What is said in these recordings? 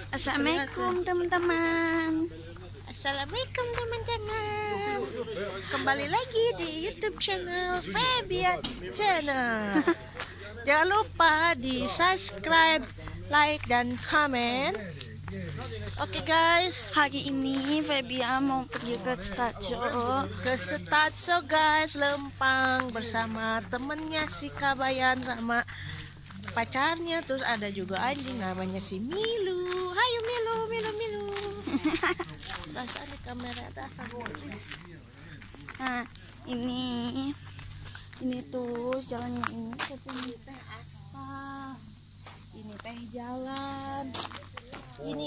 Assalamualaikum teman-teman. Assalamualaikum teman-teman. Kembali lagi di YouTube channel Febian Channel. Jangan lupa di subscribe, like dan komen. Oke guys, Hari ini Febia mau pergi ke Statso guys, Lempang bersama temennya si Kabayan sama pacarnya, terus ada juga anjing namanya si Milu. Hayo Milu. Rasa di kamera rasa guys. Nah, ini tuh jalannya ini, tapi ini teh aspal. Ini teh jalan. Ini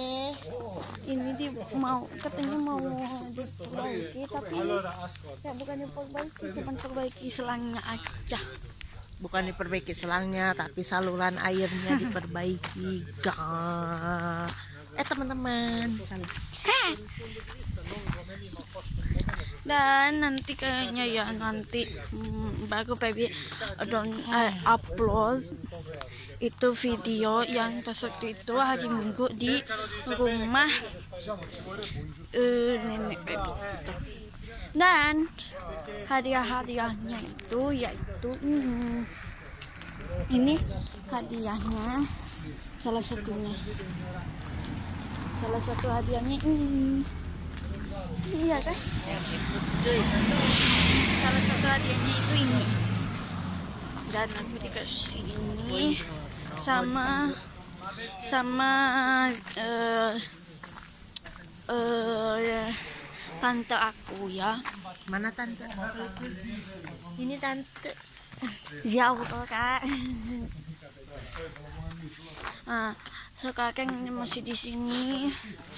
katanya mau diperbaiki, tapi ini kayak bukan diperbaiki, cuma perbaiki selangnya aja. Bukan diperbaiki selangnya, tapi saluran airnya diperbaiki. Teman-teman, salah. Dan nanti kayaknya ya baru Febi upload itu video yang pas waktu itu hari Minggu di rumah nenek Febi itu. Dan hadiah-hadiahnya itu yaitu ini hadiahnya, salah satu hadiahnya ini. Iya kan? Salah satu hadiahnya itu ini. Dan aku dikasih ini sama tante aku ya. Mana tante? Ini tante. Ya Allah kak. Nah, sekarang masih di sini.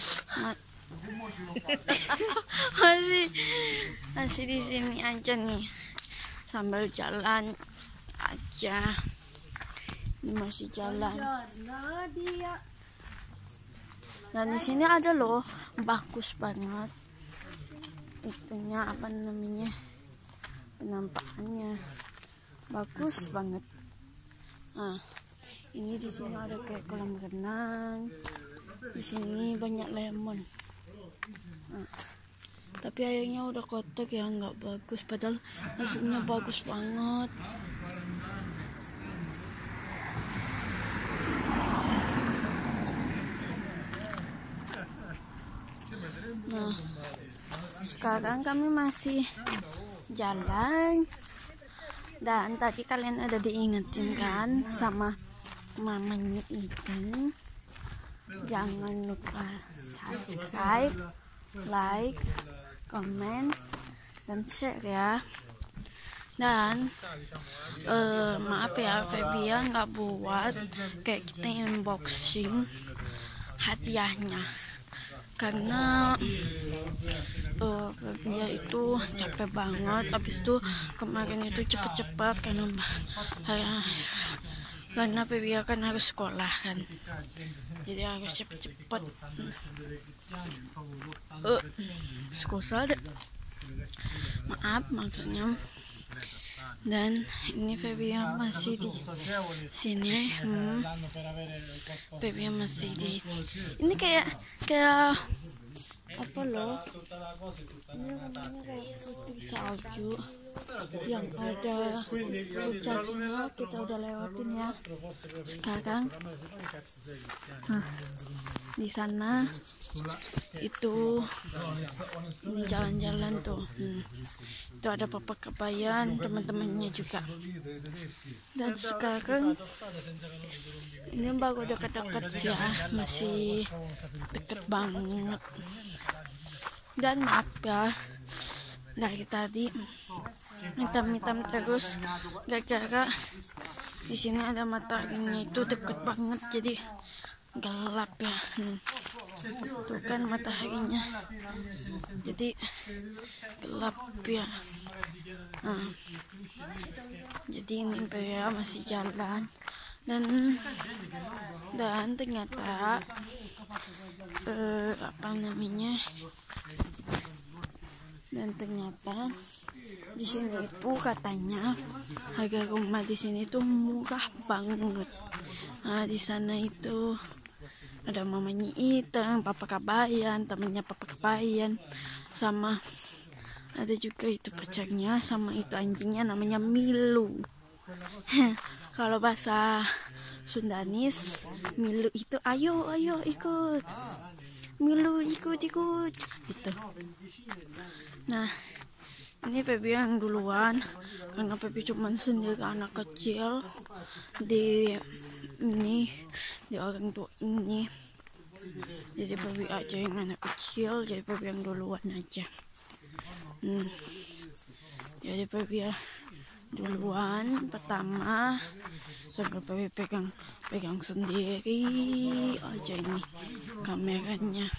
masih di sini aja nih, sambil jalan aja. Ini masih jalan. Dan di sini ada loh, bagus banget itunya, apa namanya, penampakannya bagus banget. Nah, ini di sini ada kayak kolam renang. Di sini banyak lemon. Nah, tapi airnya udah kotor ya, nggak bagus, padahal hasilnya bagus banget. Nah, sekarang kami masih jalan. Dan tadi kalian ada diingetin kan sama mamanya Eden, jangan lupa subscribe, like, komen, dan share ya. Dan maaf ya, Febia nggak buat kayak kita unboxing hadiahnya karena Febia itu capek banget. Habis itu kemarin itu cepet-cepet karena Febia kan harus sekolah kan, jadi harus cepet-cepet maaf maksudnya. Dan ini Febia masih di sini. Febia masih di ini kayak apa loh, ini namanya kayak putri salju yang ada puncaknya, kita udah lewatin ya sekarang. Nah, di sana itu ini jalan-jalan tuh, itu ada Papa Kabayan, teman-temannya juga. Dan sekarang ini baru dekat-dekat ya, masih deket banget. Dan maaf ya, dari tadi hitam-hitam terus gara-gara di sini ada mataharinya itu deket banget, jadi gelap ya. Tuh kan mataharinya, jadi gelap ya. Nah, jadi ini Febia masih jalan. Dan ternyata di sini itu katanya harga rumah di sini tuh murah banget. Nah, di sana itu ada mamanya Itang, papa Kabayan, temennya papa Kabayan, sama ada juga itu pacarnya, sama itu anjingnya namanya Milu. Kalau bahasa Sundanis, Milu itu ayo ikut, Milu ikut gitu. Nah, ini Pepi yang duluan karena Pepi cuma sendiri anak kecil di orang tua ini. Jadi Pepi aja yang anak kecil, jadi Pepi yang duluan aja. Jadi Pepi ya duluan pertama, sambil Pepi pegang sendiri aja ini kameranya.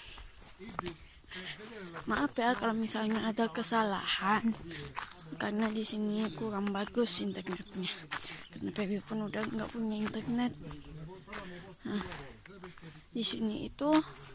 Maaf ya kalau misalnya ada kesalahan, karena di sini kurang bagus internetnya. Karena Pepi pun udah nggak punya internet. Nah, di sini itu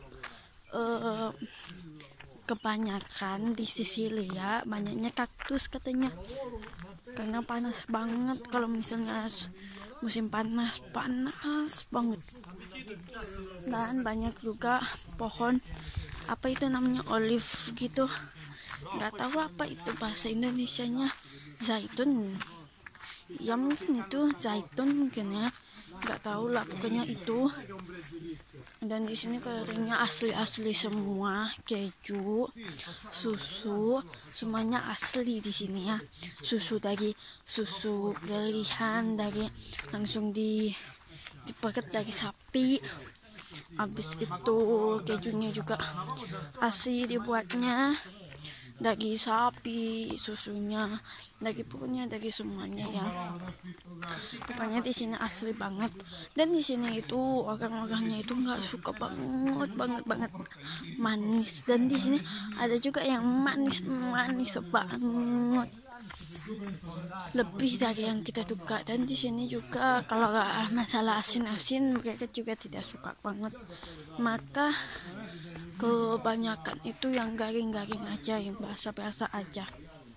kebanyakan di Sisilia banyaknya kaktus katanya, karena panas banget. Kalau misalnya musim panas banget. Dan banyak juga pohon apa itu namanya olive gitu, nggak tahu apa itu bahasa Indonesianya, zaitun ya, mungkin itu zaitun mungkin ya, nggak tahu lah, pokoknya itu. Dan di sini keringnya asli semua, keju, susu, semuanya asli di sini ya. Susu pilihan dari langsung dipaket dari sapi. Habis itu kejunya juga asli dibuatnya dari sapi, susunya pokoknya dari semuanya ya. Pokoknya di sini asli banget. Dan di sini itu orang-orangnya itu nggak suka banget manis. Dan di sini ada juga yang manis banget, lebih dari yang kita duga. Dan di sini juga kalau masalah asin mereka juga tidak suka banget. Maka kebanyakan itu yang garing-garing aja, yang biasa aja.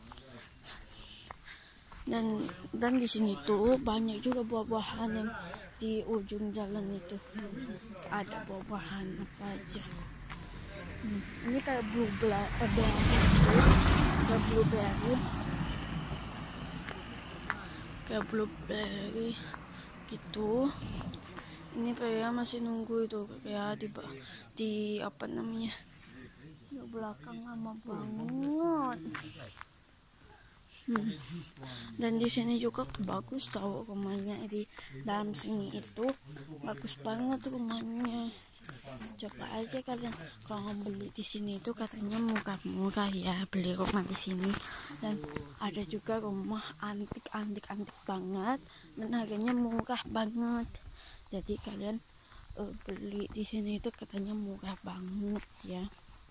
Dan di sini tuh banyak juga buah-buahan yang di ujung jalan itu. Ada buah-buahan apa aja. Ini kayak blueberry gitu. Ini kayak masih nunggu itu, kayak di apa namanya, di belakang lama banget. Dan di sini juga bagus tahu rumahnya, di dalam sini itu bagus banget rumahnya. Coba aja kalian kalau beli di sini itu katanya murah ya beli rumah di sini. Dan ada juga rumah antik banget dan harganya murah banget. Jadi kalian beli di sini itu katanya murah banget ya,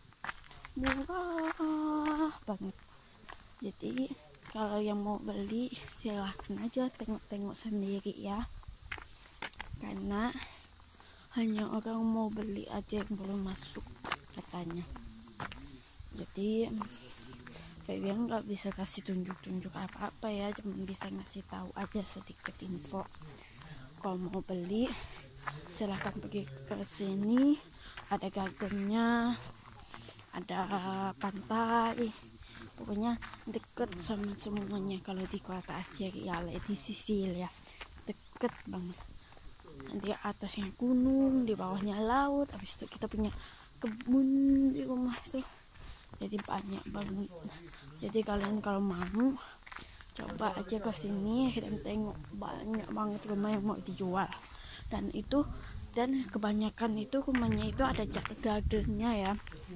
murah banget. Jadi kalau yang mau beli silahkan aja tengok sendiri ya, karena hanya orang mau beli aja yang belum masuk katanya. Jadi Pepi nggak bisa kasih tunjuk apa-apa ya, cuma bisa ngasih tahu aja sedikit info. Kalau mau beli silahkan pergi ke sini, ada gardennya, ada pantai, pokoknya deket sama semuanya. Kalau di kota Asciria di Sisilia deket banget. Nanti atasnya gunung, di bawahnya laut, habis itu kita punya kebun di rumah itu, jadi banyak banget. Jadi kalian kalau mau coba aja ke sini dan tengok, banyak banget rumah yang mau dijual. Dan kebanyakan itu rumahnya itu ada gardennya ya.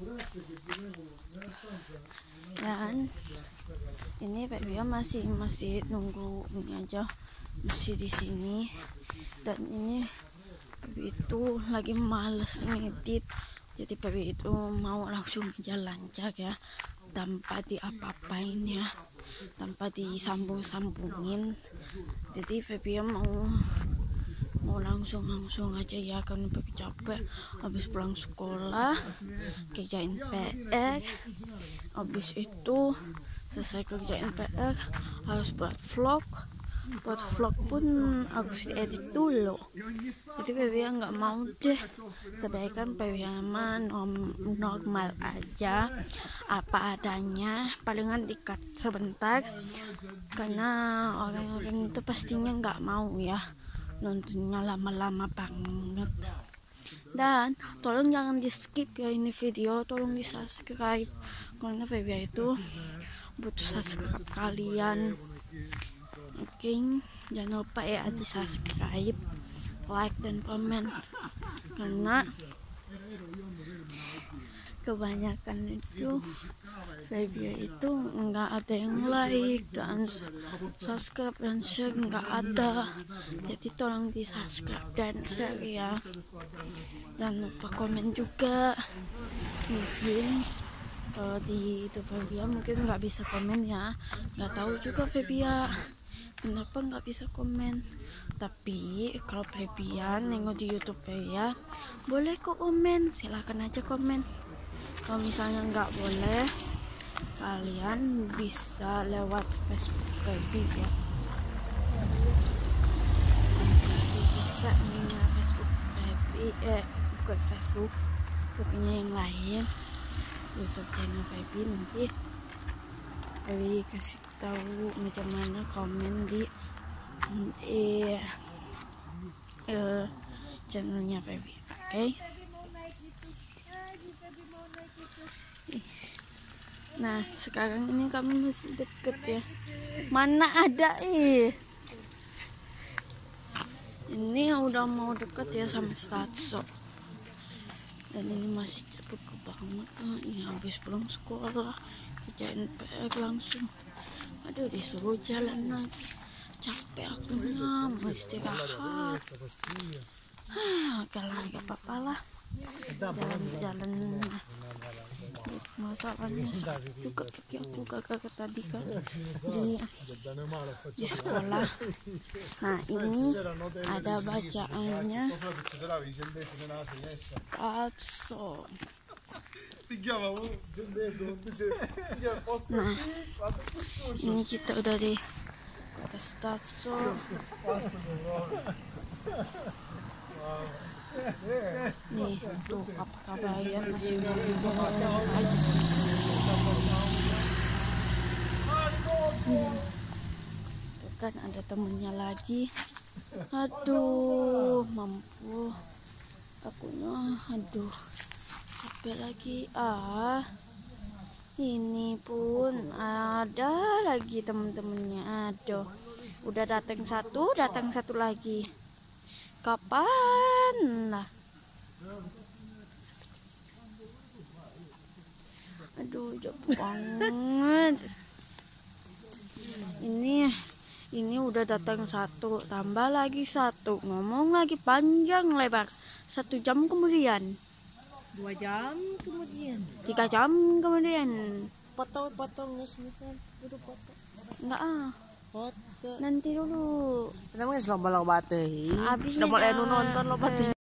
Dan ini Pepi masih nunggu ini aja, masih di sini. Dan ini Pepi itu lagi males ngedit, jadi Pepi itu mau langsung jalan ya, tanpa diapa-apain ya, tanpa disambung-sambungin. Jadi Pepi mau langsung aja ya, karena Pepi capek habis pulang sekolah, kerjain PR. Habis itu selesai kerjain PR harus buat vlog, buat vlog pun harus edit dulu. Jadi Febia nggak mau deh, sebaiknya Febia mah normal aja, apa adanya, palingan dikat sebentar, karena orang-orang itu pastinya nggak mau ya nontonnya lama-lama banget. Dan tolong jangan di skip ya ini video, tolong di subscribe, karena Febia itu butuh subscribe kalian. Oke, jangan lupa ya di subscribe, like dan komen, karena kebanyakan itu Febia itu nggak ada yang like dan subscribe dan share, nggak ada. Jadi tolong di subscribe dan share ya, dan lupa komen juga. Mungkin di itu Febia mungkin nggak bisa komen ya, nggak tahu juga Febia kenapa nggak bisa komen. Tapi kalau Febia nengok di YouTube Febia boleh kok komen, silahkan aja komen. Kalau misalnya nggak boleh, kalian bisa lewat Facebook Febia ya. Bisa nih Facebook Febia, bukan Facebook, punya yang lain, YouTube channel Febia. Nanti Febia kasih tahu macam mana komen di channelnya Febia. Oke. Nah, sekarang ini kami masih deket ya. Mana ada ini udah mau deket ya sama Statso. Dan ini masih cepet banget. Ini habis pulang sekolah, kerjain PR langsung. Aduh, disuruh jalan lagi. Capek aku mau istirahat. Kalau nggak apa-apa lah. Jalan-jalan. Masalahnya juga kaki aku gagal tadi kan di sekolah. Nah, ini ada bacaannya Statso. Nah, ini kita udah di kota Statso. Nih tuh apa kabayan masih aja. Tuh kan ada temennya lagi. Aduh, mampu akunya. Aduh, capek lagi. Ini pun ada lagi temen-temennya. Aduh, udah datang satu lagi. Kapan lah? Aduh, jauh banget. Ini udah datang satu, tambah lagi satu, ngomong lagi panjang lebar. 1 jam kemudian, 2 jam kemudian, 3 jam kemudian. potong misal dulu potong. Enggak Foto. nanti dulu. Namanya selama lo bate. Abis udah mulai nonton lo bate.